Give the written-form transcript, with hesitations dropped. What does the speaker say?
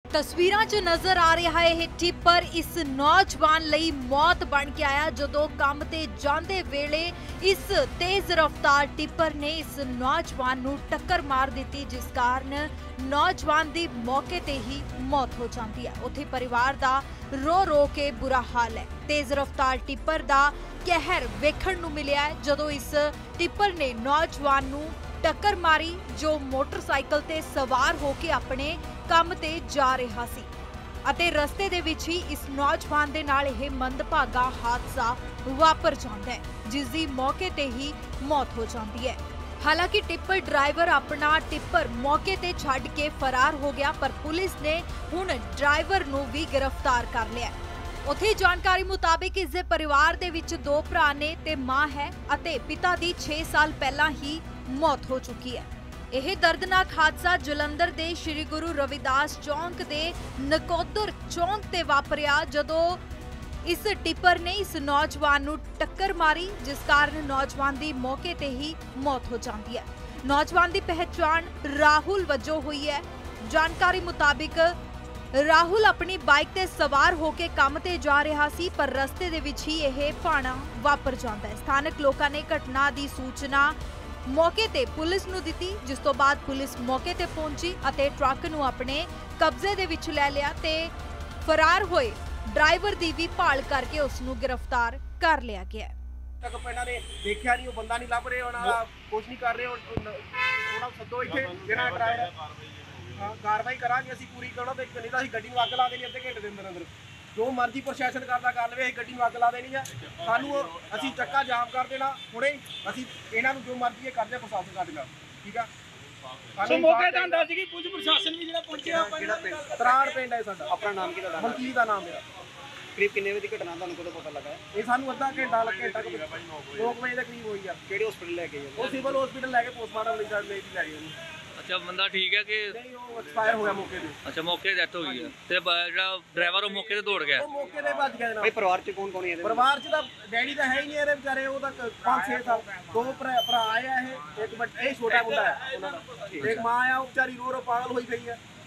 तस्वीरां 'च नजर आ रहा है टिप्पर इस नौजवान लई मौत बन के आया जदों काम ते जांदे वेले इस तेज रफ्तार टिप्पर ने इस नौजवान नूं टक्कर मार दी जिस कारण नौजवान दी मौके ते ही मौत हो जाती है। उत्थे परिवार दा रो रो के बुरा हाल है। तेज रफ्तार टिप्पर दा कहर वेखण नूं मिलिया है जदों इस टिप्पर ने नौजवान नूं टक्कर मारी जो मोटरसाइकिल ते सवार होके अपने ਕੰਮ ਤੇ ਜਾ ਰਿਹਾ ਸੀ ਅਤੇ ਰਸਤੇ ਦੇ ਵਿੱਚ ਹੀ ਇਸ ਨੌਜਵਾਨ ਦੇ ਨਾਲ ਇਹ ਮੰਦਭਾਗਾ ਹਾਦਸਾ ਵਾਪਰ ਜਾਂਦਾ ਹੈ ਜਿਸ ਦੀ ਮੌਕੇ ਤੇ ਹੀ ਮੌਤ ਹੋ ਜਾਂਦੀ ਹੈ। ਹਾਲਾਂਕਿ ਟਿੱਪਰ ਡਰਾਈਵਰ ਆਪਣਾ ਟਿੱਪਰ ਮੌਕੇ ਤੇ ਛੱਡ ਕੇ ਫਰਾਰ ਹੋ ਗਿਆ ਪਰ ਪੁਲਿਸ ਨੇ ਹੁਣ ਡਰਾਈਵਰ ਨੂੰ ਵੀ ਗ੍ਰਿਫਤਾਰ ਕਰ ਲਿਆ। ਉੱਥੇ ਜਾਣਕਾਰੀ ਮੁਤਾਬਿਕ ਇਸ ਦੇ ਪਰਿਵਾਰ ਦੇ ਵਿੱਚ 2 ਭਰਾ ਨੇ ਤੇ ਮਾਂ ਹੈ ਅਤੇ ਪਿਤਾ ਦੀ 6 ਸਾਲ ਪਹਿਲਾਂ ਹੀ ਮੌਤ ਹੋ ਚੁੱਕੀ ਹੈ। ਇਹ ਦਰਦਨਾਕ ਹਾਦਸਾ ਜਲੰਧਰ ਦੇ ਸ਼੍ਰੀ ਗੁਰੂ ਰਵਿਦਾਸ ਚੌਂਕ ਦੇ ਨਕੋਦਰ ਚੌਂਕ ਤੇ ਵਾਪਰਿਆ ਜਦੋਂ ਇਸ ਟਿੱਪਰ ਨੇ ਇਸ ਨੌਜਵਾਨ ਨੂੰ ਟੱਕਰ ਮਾਰੀ ਜਿਸ ਕਾਰਨ ਨੌਜਵਾਨ ਦੀ ਮੌਕੇ ਤੇ ਹੀ ਮੌਤ ਹੋ ਜਾਂਦੀ ਹੈ। ਨੌਜਵਾਨ ਦੀ ਪਹਿਚਾਣ ਰਾਹੁਲ ਵਜੋਂ ਹੋਈ ਹੈ। ਜਾਣਕਾਰੀ ਮੁਤਾਬਿਕ ਰਾਹੁਲ ਆਪਣੀ ਬਾਈਕ ਤੇ ਸਵਾਰ ਹੋ ਕੇ ਕੰਮ ਤੇ ਜਾ ਰਿਹਾ ਸੀ ਪਰ ਰਸਤੇ ਦੇ ਵਿੱਚ ਹੀ ਇਹ ਭਾਣਾ ਵਾਪਰ ਜਾਂਦਾ ਹੈ। ਸਥਾਨਕ ਲੋਕਾਂ ਨੇ ਘਟਨਾ ਦੀ ਸੂਚਨਾ मौके ते पुलिस नूं दित्ती जिस तो बाद पुलिस मौके ते पहुंची अते ट्रक नूं अपने कब्जे दे विच लै लिया ते फरार होए ड्राइवर दी भी भाल करके उस नूं गिरफ्तार कर लिया गया। तक पिंडां ने देखिया नहीं, वो बंदा नहीं लभ रहे, उन्हां कुछ नहीं कर रहे, उन्हां सद्दो इत्थे जिहड़ा ड्राइवर हां कार्रवाई करांगे असीं पूरी करना ते नहीं तां असीं गड्डी नूं अग ला देनी अद्धे घंटे दे अंदर जो मर्जी प्रशासन करदा कर लवे, गड्डी नूं अग ला देनी है, सानू असीं चक्का जाम कर देना हुणे, असीं इन्हां नूं जो मर्जी ये करदे प्रशासन साडे नाल ठीक आ। सो मौके ते आंदा सी कि पुलिस प्रशासन भी जेड़ा पहुंचिया तराड़ पिंड है साडा। अपना नाम की दा मलकीत दा नाम मेरा। करीब किन्ने बजे दी घटना तुहानू कदों पता लगा है? ये सानू अद्धा घंटा 2 वजे के करीब होई आ। केड़े हॉस्पिटल लेके गए? वो सिविल हॉस्पिटल लेके पोस्टमार्टम ले जाए ले अच्छा बंदा ठीक है कि नहीं वो एक्सपायर हो गया मौके पे। अच्छा मौके डेथ हो गई है ते जेड़ा ड्राइवर वो मौके ते दौड़ गया। वो मौके ते भज गया ना। भाई परिवार च कौन कौन है? परिवार च दा डैडी दा है ही नहीं है बेचारे, वो दा 5-6 साल 2 भरा आया है, एक छोटा मुंडा है उन्हां दा, एक मां आ वो बेचारी रो रो पागल होई गई है।